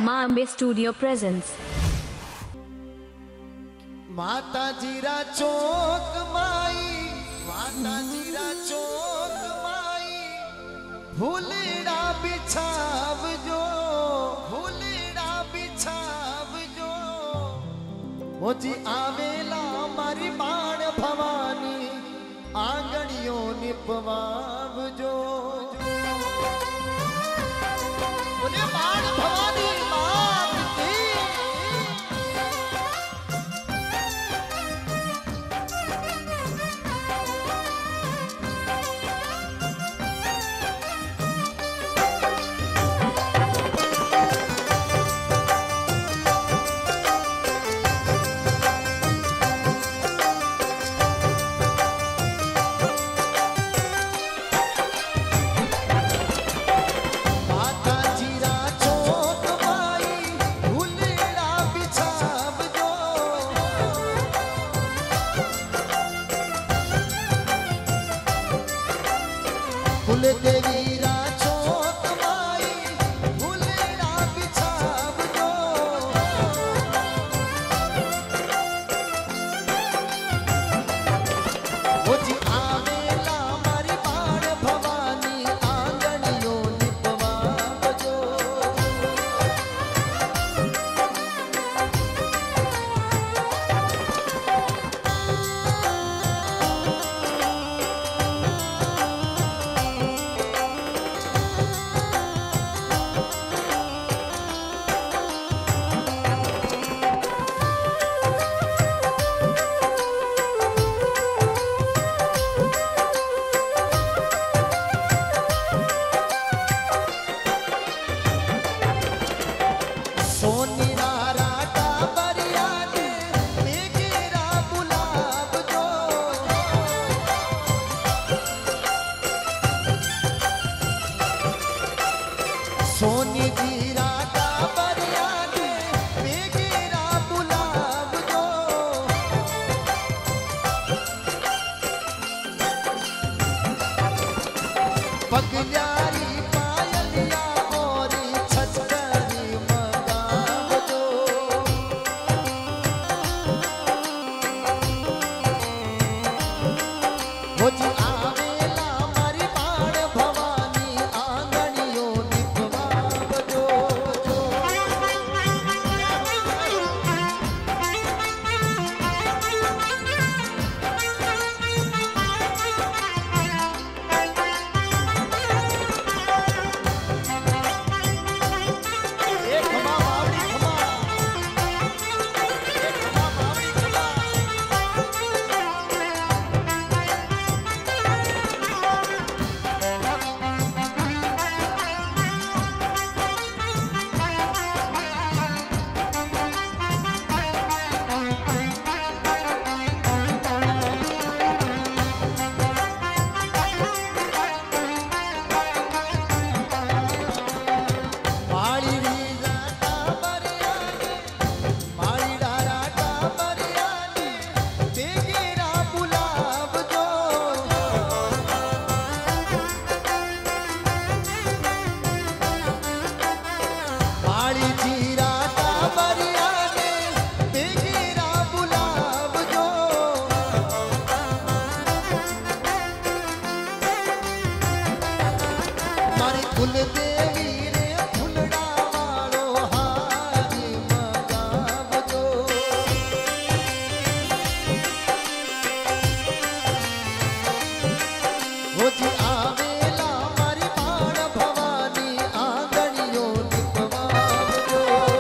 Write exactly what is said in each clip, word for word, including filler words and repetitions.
माँ Ambe studio presence. माता जीरा चौक माई, माता जीरा चौक माई, फूलड़ा बिछाव जो, फूलड़ा बिछाव जो, मोजी आवेला मारी बाण भवानी, आंगणियों निपवाव जो, बोले बाण भवानी मात की। फूल देवीरा चौक माई, फूलड़ा बिछाव जो, मोजी आवेला मारी बाण भवानी, आंगणियों निपवाव जो, सोनी जीरा का बरियाने बेगेरा बुलाव जो, पगल्यारी पायलिया मोरी छचकरी मगाव जो, मोजी आवेला मारी बाण भवानी, आंगणियों निपवाव जो, एक खमा बावड़ी खमा, एक खमा बावड़ी खमा। माड़ी रीला का बरियाने, माड़ी डारा का बरियाने, बेगेरा बुलाव जो, माड़ी जीरा का बरियाने, बेगेरा बुलाव जो, मारी कुल देवी रे फूलड़ा वालो हारी मगाव जो, मोजी आवेला मारी बाण भवानी, आंगणियों निपवाव जो।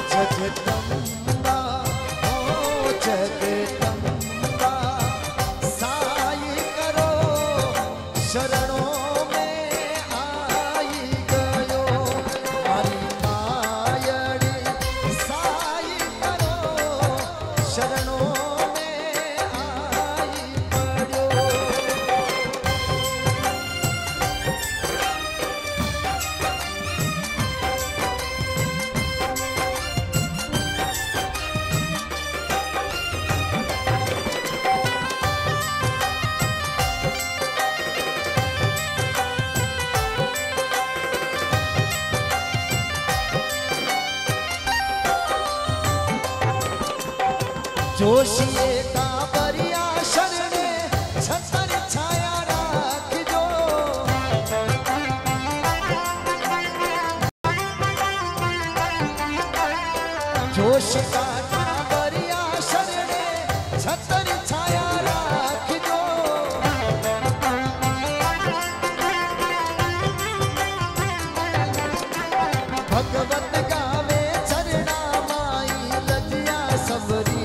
जगदम्बा ओ जगदम्बा साई करो शरणों में आई गयो मारी मायड़ी साई करो शरणों में आई पड़ो। जोशिए का बरिया शरणे छतर छाया राखजो जोश का बरिया शरणे छतर छाया राखजो भगवत गावे चरणा माई लजिया सबरी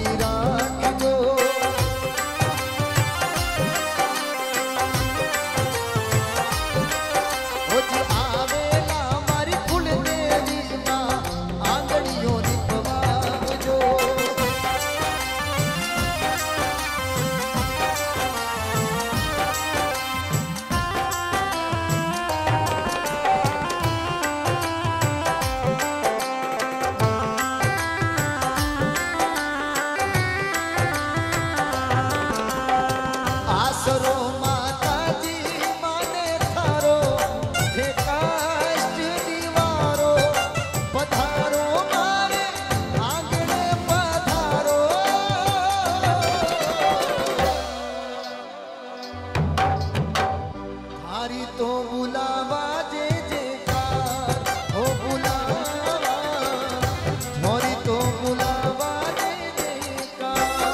आसरो माताजी माने थारो हे काष्ट दीवारो पधारो मारे आंगणे पधारो थारी तो बुलावा जे जेकार हो बुलावा मोरी तो बुलावा जे जेकार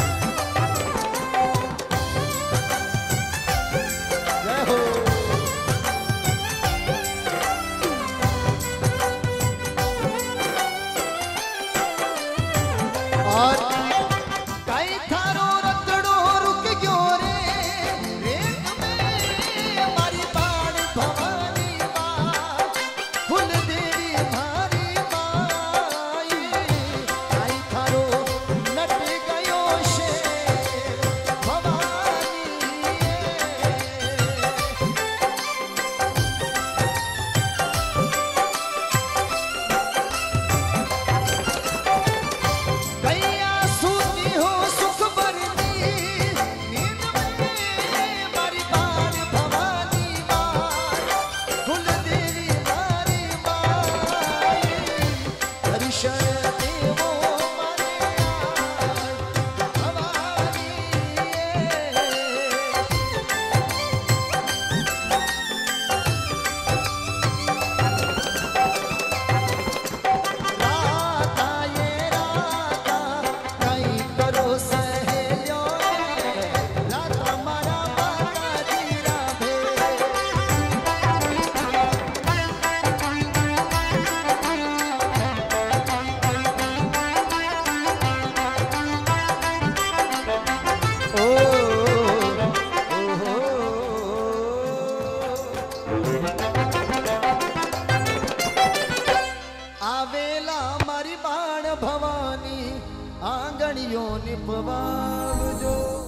और कई थारो रतड़ो रुक गयो रे रेत में मारी बाण भवानी मां फूल देवी मारी माई कई थारो नट गयो शे भवानी आवेला मारी बाण भवानी आंगणियों निपवावजो।